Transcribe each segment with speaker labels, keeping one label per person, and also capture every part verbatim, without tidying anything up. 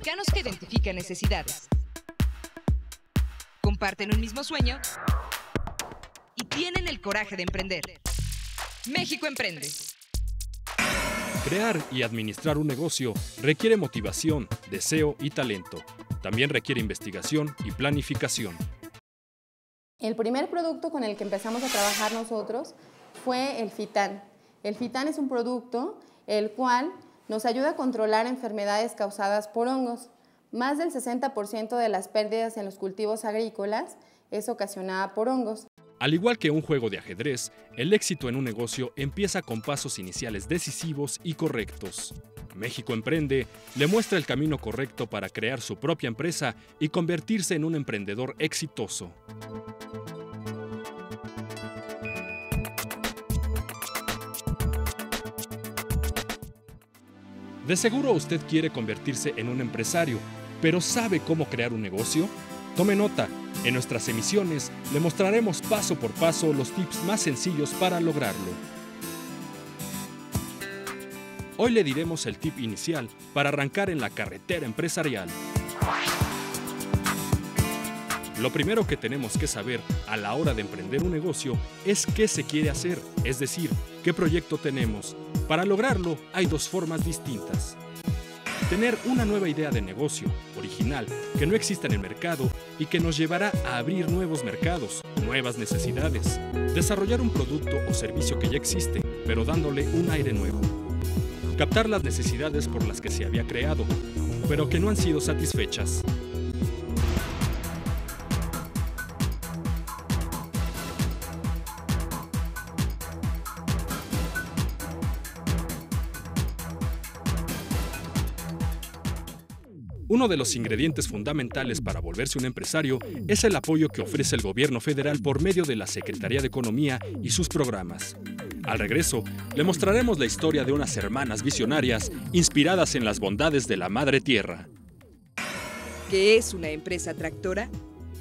Speaker 1: mexicanos que identifican necesidades, comparten un mismo sueño y tienen el coraje de emprender. México emprende.
Speaker 2: Crear y administrar un negocio requiere motivación, deseo y talento. También requiere investigación y planificación.
Speaker 3: El primer producto con el que empezamos a trabajar nosotros fue el Fitan. El Fitan es un producto el cual nos ayuda a controlar enfermedades causadas por hongos. Más del sesenta por ciento de las pérdidas en los cultivos agrícolas es ocasionada por hongos.
Speaker 2: Al igual que un juego de ajedrez, el éxito en un negocio empieza con pasos iniciales decisivos y correctos. México Emprende le muestra el camino correcto para crear su propia empresa y convertirse en un emprendedor exitoso. De seguro usted quiere convertirse en un empresario, pero ¿sabe cómo crear un negocio? Tome nota, en nuestras emisiones le mostraremos paso por paso los tips más sencillos para lograrlo. Hoy le diremos el tip inicial para arrancar en la carretera empresarial. Lo primero que tenemos que saber a la hora de emprender un negocio es qué se quiere hacer, es decir, qué proyecto tenemos. Para lograrlo hay dos formas distintas. Tener una nueva idea de negocio, original, que no exista en el mercado y que nos llevará a abrir nuevos mercados, nuevas necesidades. Desarrollar un producto o servicio que ya existe, pero dándole un aire nuevo. Captar las necesidades por las que se había creado, pero que no han sido satisfechas. Uno de los ingredientes fundamentales para volverse un empresario es el apoyo que ofrece el gobierno federal por medio de la Secretaría de Economía y sus programas. Al regreso, le mostraremos la historia de unas hermanas visionarias inspiradas en las bondades de la Madre Tierra.
Speaker 1: ¿Qué es una empresa tractora?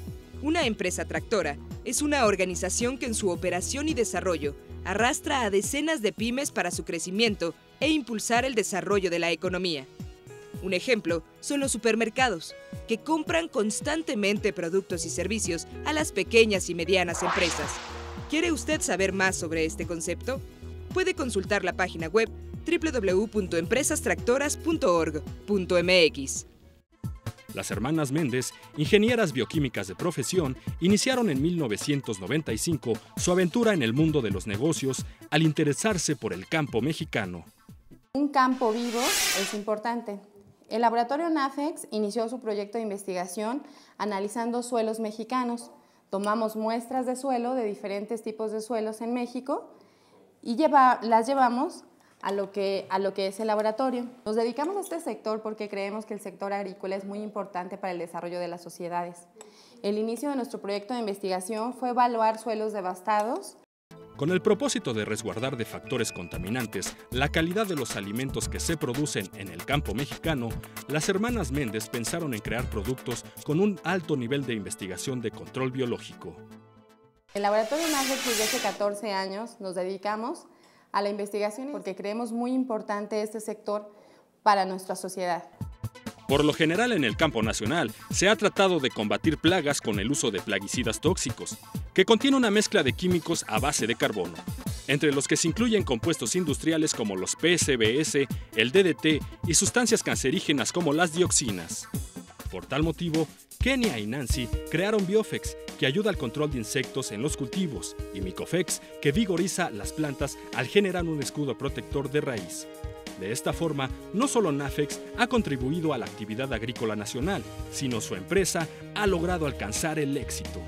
Speaker 1: Una empresa tractora es una organización que en su operación y desarrollo arrastra a decenas de pymes para su crecimiento e impulsar el desarrollo de la economía. Un ejemplo son los supermercados, que compran constantemente productos y servicios a las pequeñas y medianas empresas. ¿Quiere usted saber más sobre este concepto? Puede consultar la página web doble u doble u doble u punto empresas tractoras punto org punto m x.
Speaker 2: Las hermanas Méndez, ingenieras bioquímicas de profesión, iniciaron en mil novecientos noventa y cinco su aventura en el mundo de los negocios al interesarse por el campo mexicano.
Speaker 3: Un campo vivo es importante. El laboratorio NAFEX inició su proyecto de investigación analizando suelos mexicanos. Tomamos muestras de suelo de diferentes tipos de suelos en México y lleva, las llevamos a lo, que, a lo que es el laboratorio. Nos dedicamos a este sector porque creemos que el sector agrícola es muy importante para el desarrollo de las sociedades. El inicio de nuestro proyecto de investigación fue evaluar suelos devastados.
Speaker 2: Con el propósito de resguardar de factores contaminantes la calidad de los alimentos que se producen en el campo mexicano, las hermanas Méndez pensaron en crear productos con un alto nivel de investigación de control biológico.
Speaker 3: El laboratorio NAFEX desde hace catorce años nos dedicamos a la investigación porque creemos muy importante este sector para nuestra sociedad.
Speaker 2: Por lo general en el campo nacional se ha tratado de combatir plagas con el uso de plaguicidas tóxicos, que contiene una mezcla de químicos a base de carbono, entre los que se incluyen compuestos industriales como los P C B S, el D D T y sustancias cancerígenas como las dioxinas. Por tal motivo, Kenia y Nancy crearon Biofex, que ayuda al control de insectos en los cultivos, y Micofex, que vigoriza las plantas al generar un escudo protector de raíz. De esta forma, no solo NAFEX ha contribuido a la actividad agrícola nacional, sino su empresa ha logrado alcanzar el éxito.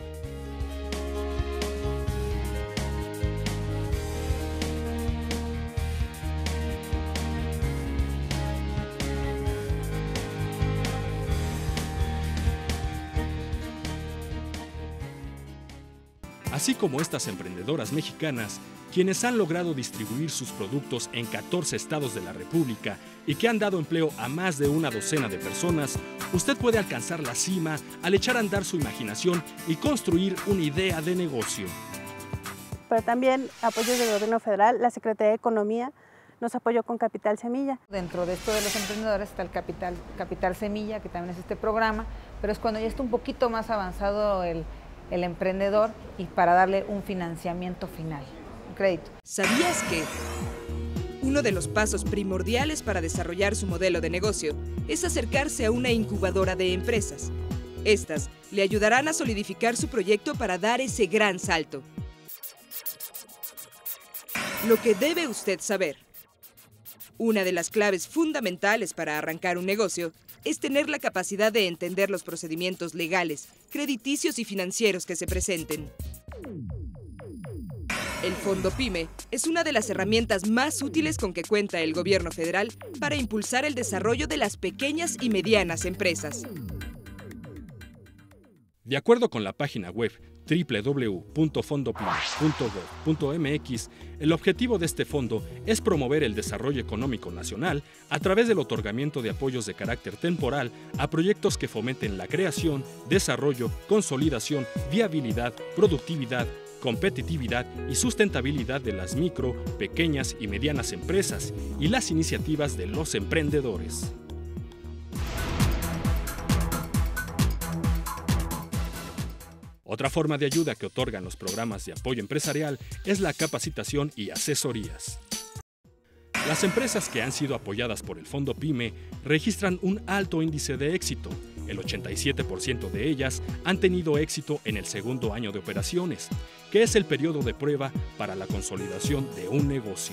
Speaker 2: Así como estas emprendedoras mexicanas, quienes han logrado distribuir sus productos en catorce estados de la República y que han dado empleo a más de una docena de personas, usted puede alcanzar la cima al echar a andar su imaginación y construir una idea de negocio.
Speaker 4: Pero también apoyos del gobierno federal, la Secretaría de Economía nos apoyó con Capital Semilla.
Speaker 5: Dentro de esto de los emprendedores está el Capital, Capital Semilla, que también es este programa, pero es cuando ya está un poquito más avanzado el, el emprendedor y para darle un financiamiento final, un crédito.
Speaker 1: ¿Sabías que uno de los pasos primordiales para desarrollar su modelo de negocio es acercarse a una incubadora de empresas? Estas le ayudarán a solidificar su proyecto para dar ese gran salto. Lo que debe usted saber. Una de las claves fundamentales para arrancar un negocio es tener la capacidad de entender los procedimientos legales, crediticios y financieros que se presenten. El Fondo PYME es una de las herramientas más útiles con que cuenta el gobierno federal para impulsar el desarrollo de las pequeñas y medianas empresas.
Speaker 2: De acuerdo con la página web doble u doble u doble u punto fondo pyme punto gob punto eme equis, el objetivo de este fondo es promover el desarrollo económico nacional a través del otorgamiento de apoyos de carácter temporal a proyectos que fomenten la creación, desarrollo, consolidación, viabilidad, productividad, competitividad y sustentabilidad de las micro, pequeñas y medianas empresas y las iniciativas de los emprendedores. Otra forma de ayuda que otorgan los programas de apoyo empresarial es la capacitación y asesorías. Las empresas que han sido apoyadas por el Fondo PYME registran un alto índice de éxito. El ochenta y siete por ciento de ellas han tenido éxito en el segundo año de operaciones, que es el periodo de prueba para la consolidación de un negocio.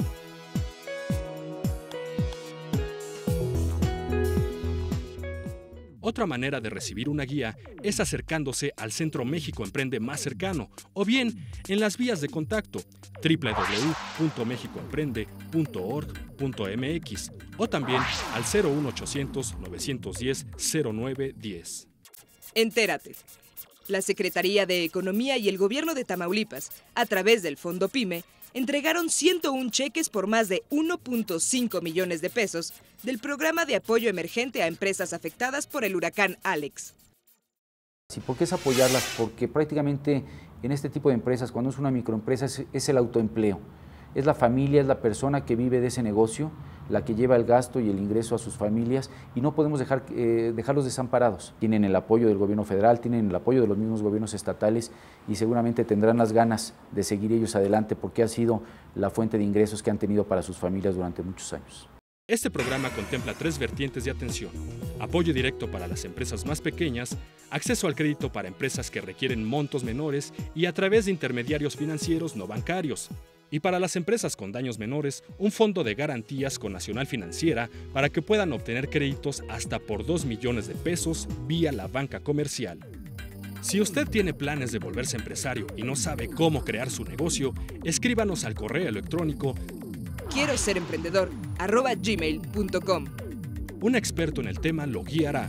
Speaker 2: Otra manera de recibir una guía es acercándose al Centro México Emprende más cercano o bien en las vías de contacto doble u doble u doble u punto mexico emprende punto org punto eme equis o también al cero uno ochocientos, novecientos diez, cero nueve diez.
Speaker 1: Entérate. La Secretaría de Economía y el Gobierno de Tamaulipas, a través del Fondo PYME, entregaron ciento uno cheques por más de uno punto cinco millones de pesos del programa de apoyo emergente a empresas afectadas por el huracán Alex.
Speaker 6: ¿Y por qué es apoyarlas? Porque prácticamente en este tipo de empresas, cuando es una microempresa, es, es el autoempleo. Es la familia, es la persona que vive de ese negocio, la que lleva el gasto y el ingreso a sus familias y no podemos dejar, eh, dejarlos desamparados. Tienen el apoyo del gobierno federal, tienen el apoyo de los mismos gobiernos estatales y seguramente tendrán las ganas de seguir ellos adelante porque ha sido la fuente de ingresos que han tenido para sus familias durante muchos años.
Speaker 2: Este programa contempla tres vertientes de atención: apoyo directo para las empresas más pequeñas, acceso al crédito para empresas que requieren montos menores y a través de intermediarios financieros no bancarios. Y para las empresas con daños menores, un fondo de garantías con Nacional Financiera para que puedan obtener créditos hasta por dos millones de pesos vía la banca comercial. Si usted tiene planes de volverse empresario y no sabe cómo crear su negocio, escríbanos al correo electrónico
Speaker 1: quiero ser emprendedor arroba gmail punto com.
Speaker 2: Un experto en el tema lo guiará.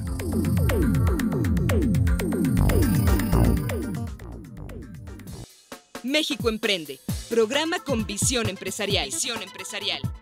Speaker 1: México Emprende, programa con visión empresarial. Visión empresarial.